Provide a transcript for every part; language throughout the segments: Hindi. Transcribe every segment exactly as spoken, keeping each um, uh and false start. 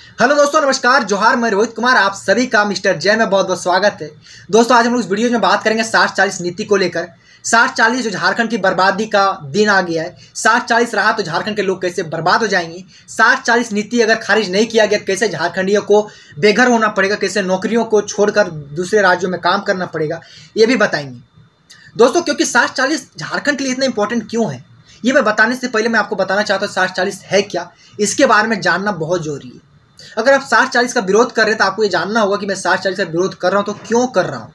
हेलो दोस्तों, नमस्कार, जोहार। मैं रोहित कुमार, आप सभी का मिस्टर जय में बहुत बहुत स्वागत है। दोस्तों, आज हम लोग इस वीडियो में बात करेंगे साठ चालीस नीति को लेकर। साठ चालीस जो झारखंड की बर्बादी का दिन आ गया है, साठ चालीस रहा तो झारखंड के लोग कैसे बर्बाद हो जाएंगे। साठ चालीस नीति अगर खारिज नहीं किया गया, कैसे झारखंडियों को बेघर होना पड़ेगा, कैसे नौकरियों को छोड़कर दूसरे राज्यों में काम करना पड़ेगा, ये भी बताएंगे दोस्तों। क्योंकि साठ चालीस झारखंड के लिए इतना इंपॉर्टेंट क्यों है, ये मैं बताने से पहले मैं आपको बताना चाहता हूँ साठ चालीस है क्या, इसके बारे में जानना बहुत जरूरी है। अगर आप साठ चालीस का विरोध कर रहे हैं तो आपको ये जानना होगा कि मैं साठ चालीस का विरोध कर रहा हूं तो क्यों कर रहा हूं।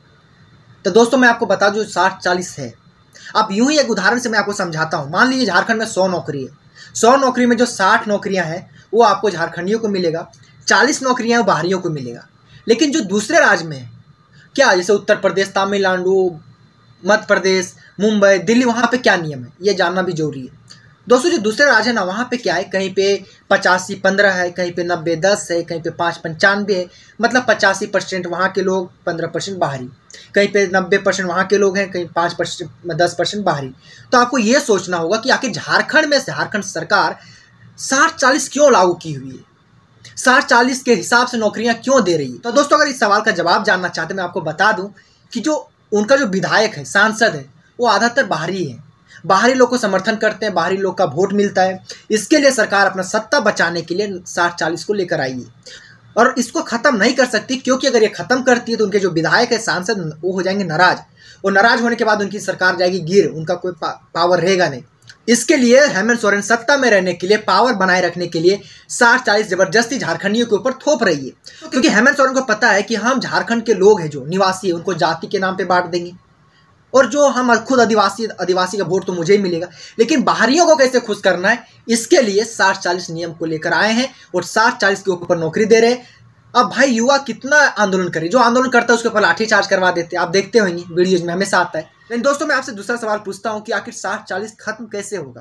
तो दोस्तों, मैं आपको बता दूं साठ चालीस है। अब यूं ही एक उदाहरण से मैं आपको समझाता हूं। मान लीजिए झारखंड में सौ नौकरी है, सौ नौकरी में जो साठ नौकरियां हैं वो आपको झारखंडियों को मिलेगा, चालीस नौकरियां बाहरियों को मिलेगा। लेकिन जो दूसरे राज्य में है, क्या जैसे उत्तर प्रदेश, तमिलनाडु, मध्य प्रदेश, मुंबई, दिल्ली, वहाँ पे क्या नियम है ये जानना भी जरूरी है दोस्तों। जो दूसरे राज्य है ना, वहाँ पे क्या है, कहीं पे पचासी पंद्रह है, कहीं पे नब्बे दस है, कहीं पे पाँच पंचानवे है। मतलब पचासी परसेंट वहाँ के लोग, पंद्रह परसेंट बाहरी। कहीं पे नब्बे परसेंट वहाँ के लोग हैं, कहीं पाँच परसेंट दस परसेंट बाहरी। तो आपको ये सोचना होगा कि आखिर झारखंड में झारखंड सरकार साठ चालीस क्यों लागू की हुई है, साठ चालीस के हिसाब से नौकरियाँ क्यों दे रही है। तो दोस्तों, अगर इस सवाल का जवाब जानना चाहते मैं आपको बता दूँ कि जो उनका जो विधायक है, सांसद है, वो आधातर बाहरी है। बाहरी लोग को समर्थन करते हैं, बाहरी लोग का वोट मिलता है। इसके लिए सरकार अपना सत्ता बचाने के लिए साठ चालीस को लेकर आई है और इसको खत्म नहीं कर सकती, क्योंकि अगर ये खत्म करती है तो उनके जो विधायक है, सांसद, वो हो जाएंगे नाराज, और नाराज होने के बाद उनकी सरकार जाएगी गिर, उनका कोई पा, पावर रहेगा नहीं। इसके लिए हेमंत सोरेन सत्ता में रहने के लिए, पावर बनाए रखने के लिए साठ चालीस जबरदस्ती झारखंडियों के ऊपर थोप रही है। क्योंकि हेमंत सोरेन को पता है कि हम झारखंड के लोग हैं, जो निवासी है, उनको जाति के नाम पे बांट देंगे, और जो हम खुद आदिवासी आदिवासी का वोट तो मुझे ही मिलेगा। लेकिन बाहरियों को कैसे खुश करना है, इसके लिए साठ चालीस नियम को लेकर आए हैं और साठ चालीस के ऊपर नौकरी दे रहे हैं। अब भाई, युवा कितना आंदोलन करे, जो आंदोलन करता है उसके ऊपर लाठीचार्ज करवा देते हैं। आप देखते होंगे वीडियोज में हमेशा आता है। लेकिन दोस्तों, मैं आपसे दूसरा सवाल पूछता हूँ कि आखिर साठ चालीस खत्म कैसे होगा।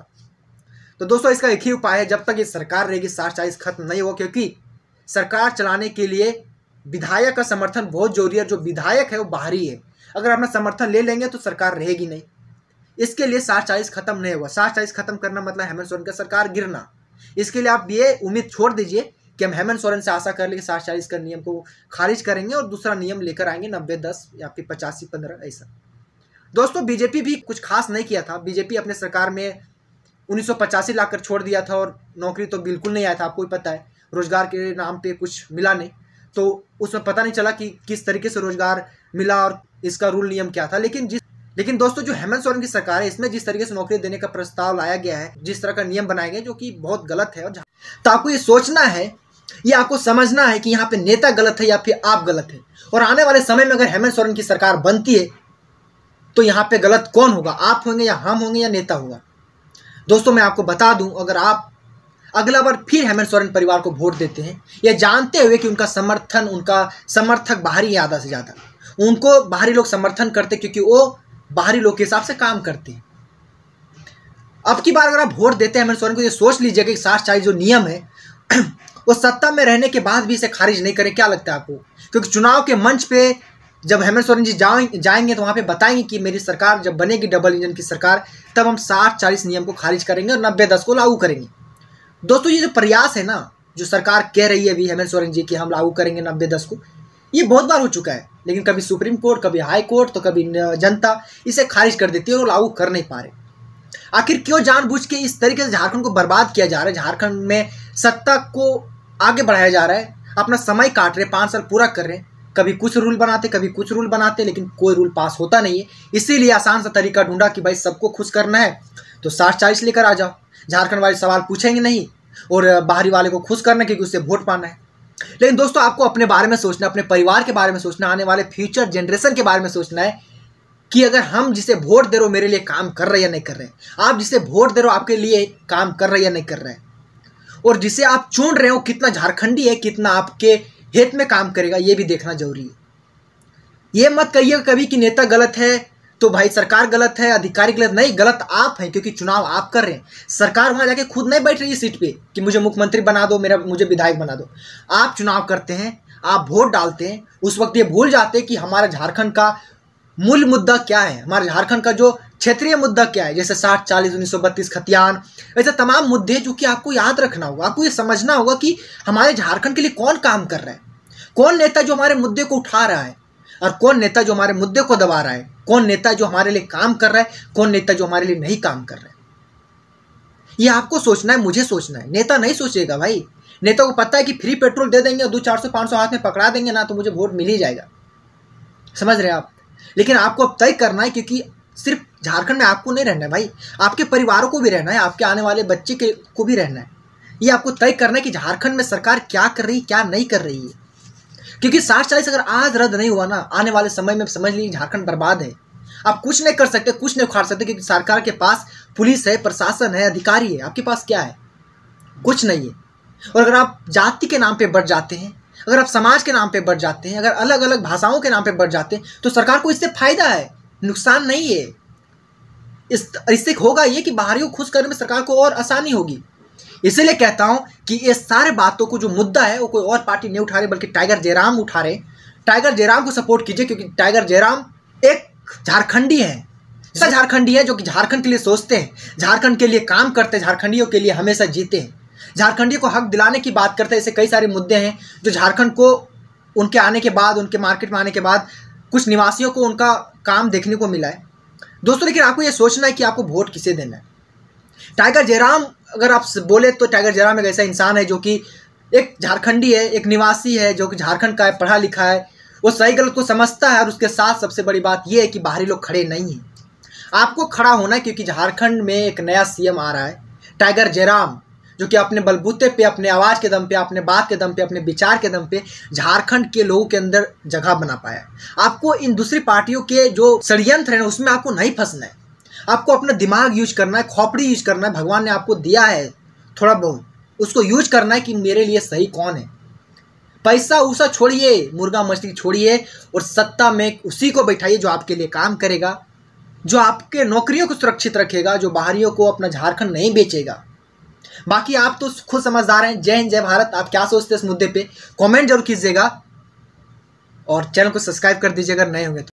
तो दोस्तों, इसका एक ही उपाय है, जब तक ये सरकार रहेगी साठ चालीस खत्म नहीं होगा। क्योंकि सरकार चलाने के लिए विधायक का समर्थन बहुत जरूरी है। जो विधायक है वो बाहरी है, अगर अपना समर्थन ले लेंगे तो सरकार रहेगी नहीं। इसके लिए साठ चालीस खत्म नहीं होगा। साठ चालीस खत्म करना मतलब हेमंत सोरेन का सरकार गिरना। इसके लिए आप ये उम्मीद छोड़ दीजिए कि हम हेमंत सोरेन से आशा कर ले कि साठ चालीस का नियम को खारिज करेंगे और दूसरा नियम लेकर आएंगे नब्बे दस या फिर पचासी पंद्रह ऐसा। दोस्तों, बीजेपी भी कुछ खास नहीं किया था। बीजेपी अपने सरकार में उन्नीस सौ पचासी लाकर छोड़ दिया था और नौकरी तो बिल्कुल नहीं आया था। आपको भी पता है, रोजगार के नाम पे कुछ मिला नहीं, तो उसमें पता नहीं चला कि किस तरीके से रोजगार मिला और इसका रूल नियम क्या था। लेकिन जिस लेकिन दोस्तों, जो हेमंत सोरेन की सरकार है, इसमें जिस तरीके से नौकरी देने का प्रस्ताव लाया गया है, जिस तरह का नियम बनाए गए, जो कि बहुत गलत है। और तो आपको ये सोचना है, ये आपको समझना है कि यहाँ पे नेता गलत है या फिर आप गलत है। और आने वाले समय में अगर हेमंत सोरेन की सरकार बनती है तो यहाँ पे गलत कौन होगा, आप होंगे या हम होंगे या नेता होगा। दोस्तों, मैं आपको बता दूं, अगर आप अगला बार फिर हेमंत सोरेन परिवार को वोट देते हैं, यह जानते हुए कि उनका समर्थन, उनका समर्थक बाहरी है, आधा से ज़्यादा उनको बाहरी लोग समर्थन करते, क्योंकि वो बाहरी लोग के हिसाब से काम करते हैं। अब की बार अगर आप वोट देते हैं हेमंत सोरेन को, ये सोच लीजिएगा कि साठ चालीस जो नियम है वो सत्ता में रहने के बाद भी इसे खारिज नहीं करें। क्या लगता है आपको? क्योंकि चुनाव के मंच पे जब हेमंत सोरेन जी जाएंगे तो वहाँ पे बताएंगे कि मेरी सरकार जब बनेगी, डबल इंजन की सरकार, तब हम साठ चालीस नियम को खारिज करेंगे और नब्बे दस को लागू करेंगे। दोस्तों, ये जो प्रयास है ना, जो सरकार कह रही है अभी हेमंत सोरेन जी कि हम लागू करेंगे नब्बे दस को, ये बहुत बार हो चुका है। लेकिन कभी सुप्रीम कोर्ट, कभी हाई कोर्ट, तो कभी जनता इसे खारिज कर देती है और लागू कर नहीं पा रहे। आखिर क्यों जानबूझ के इस तरीके से झारखंड को बर्बाद किया जा रहा है, झारखंड में सत्ता को आगे बढ़ाया जा रहा है, अपना समय काट रहे, पाँच साल पूरा कर रहे हैं। कभी कुछ रूल बनाते, कभी कुछ रूल बनाते, लेकिन कोई रूल पास होता नहीं है। इसीलिए आसान सा तरीका ढूंढा कि भाई सबको खुश करना है तो साठ चालीस लेकर आ जाओ। झारखंड वाले सवाल पूछेंगे नहीं और बाहरी वाले को खुश करना, क्योंकि उससे वोट पाना है। लेकिन दोस्तों, आपको अपने बारे में सोचना, अपने परिवार के बारे में सोचना, आने वाले फ्यूचर जनरेशन के बारे में सोचना है कि अगर हम जिसे वोट दे रहे हो मेरे लिए काम कर रहे या नहीं कर रहे, आप जिसे वोट दे रहे हो आपके लिए काम कर रहे या नहीं कर रहे, और जिसे आप चुन रहे हो कितना झारखंडी है, कितना आपके हित में काम करेगा, ये भी देखना जरूरी है। ये मत कहिए कभी कि नेता गलत है तो भाई सरकार गलत है, अधिकारी गलत नहीं, गलत आप हैं, क्योंकि चुनाव आप कर रहे हैं। सरकार वहां जाके खुद नहीं बैठ रही है सीट पे कि मुझे मुख्यमंत्री बना दो, मेरा मुझे विधायक बना दो। आप चुनाव करते हैं, आप वोट डालते हैं, उस वक्त ये भूल जाते हैं कि हमारा झारखंड का मूल मुद्दा क्या है, हमारे झारखंड का जो क्षेत्रीय मुद्दा क्या है, जैसे साठ चालीस, उन्नीस सौ बत्तीस, खतियान, ऐसे तमाम मुद्दे जो कि आपको याद रखना होगा। आपको ये समझना होगा कि हमारे झारखंड के लिए कौन काम कर रहा है, कौन नेता जो हमारे मुद्दे को उठा रहा है और कौन नेता जो हमारे मुद्दे को दबा रहा है, कौन नेता जो हमारे लिए काम कर रहा है, कौन नेता जो हमारे लिए नहीं काम कर रहा है। ये आपको सोचना है, मुझे सोचना है। नेता नहीं सोचेगा भाई। नेता को पता है कि फ्री पेट्रोल दे देंगे और दो चार सौ पाँच सौ हाथ में पकड़ा देंगे ना तो मुझे वोट मिल ही जाएगा। समझ रहे हैं आप। लेकिन आपको अब तय करना है, क्योंकि सिर्फ झारखंड में आपको नहीं रहना है भाई, आपके परिवारों को भी रहना है, आपके आने वाले बच्चे के को भी रहना है। ये आपको तय करना है कि झारखंड में सरकार क्या कर रही, क्या नहीं कर रही है। क्योंकि साठ चालीस अगर आज रद्द नहीं हुआ ना, आने वाले समय में समझ लीजिए झारखंड बर्बाद है। आप कुछ नहीं कर सकते, कुछ नहीं उखाड़ सकते, क्योंकि सरकार के पास पुलिस है, प्रशासन है, अधिकारी है। आपके पास क्या है? कुछ नहीं है। और अगर आप जाति के नाम पे बढ़ जाते हैं, अगर आप समाज के नाम पे बढ़ जाते हैं, अगर अलग अलग भाषाओं के नाम पे बढ़ जाते हैं, तो सरकार को इससे फायदा है, नुकसान नहीं है। इस इससे होगा ये कि बाहरियों को खुश करने में सरकार को और आसानी होगी। इसीलिए कहता हूं कि ये सारे बातों को जो मुद्दा है वो कोई और पार्टी नहीं उठा रही, बल्कि टाइगर जयराम उठा रहे। टाइगर जयराम को सपोर्ट कीजिए, क्योंकि टाइगर जयराम एक झारखंडी है, ऐसा झारखंडी है जो कि झारखंड के लिए सोचते हैं, झारखंड के लिए काम करते हैं, झारखंडियों के लिए हमेशा जीते हैं, झारखंडियों को हक दिलाने की बात करते हैं। ऐसे कई सारे मुद्दे हैं जो झारखंड को उनके आने के बाद, उनके मार्केट में आने के बाद कुछ निवासियों को उनका काम देखने को मिला है दोस्तों। लेकिन आपको ये सोचना है कि आपको वोट किसे देना है। टाइगर जयराम अगर आप बोले तो टाइगर जयराम एक ऐसा इंसान है जो कि एक झारखंडी है, एक निवासी है, जो कि झारखंड का है, पढ़ा लिखा है, वो सही गलत को समझता है। और उसके साथ सबसे बड़ी बात यह है कि बाहरी लोग खड़े नहीं हैं। आपको खड़ा होना है, क्योंकि झारखंड में एक नया सीएम आ रहा है, टाइगर जयराम, जो कि अपने बलबूते पे, अपने आवाज़ के दम पे, अपने बात के दम पे, अपने विचार के दम पे झारखंड के लोगों के अंदर जगह बना पाया है। आपको इन दूसरी पार्टियों के जो षड्यंत्र है ना, उसमें आपको नहीं फंसना है। आपको अपना दिमाग यूज करना है, खोपड़ी यूज करना है। भगवान ने आपको दिया है थोड़ा बहुत, उसको यूज करना है कि मेरे लिए सही कौन है। पैसा उसा छोड़िए, मुर्गा मछली छोड़िए, और सत्ता में उसी को बैठाइए जो आपके लिए काम करेगा, जो आपके नौकरियों को सुरक्षित रखेगा, जो बाहरियों को अपना झारखंड नहीं बेचेगा। बाकी आप तो खुद समझदार हैं। जय हिंद, जय भारत। आप क्या सोचते हैं इस मुद्दे पे कमेंट जरूर कीजिएगा, और चैनल को सब्सक्राइब कर दीजिए अगर नए होंगे तो।